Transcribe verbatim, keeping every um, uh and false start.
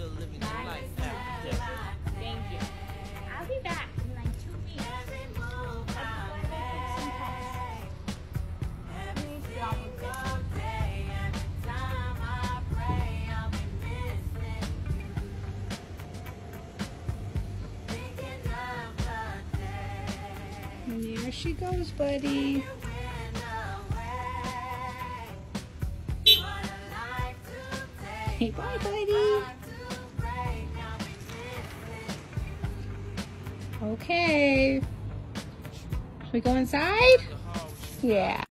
still living your life after death. Thank you. I'll be back in like two weeks. And there she goes, buddy. Hey, bye, buddy. Okay. Should we go inside? Yeah.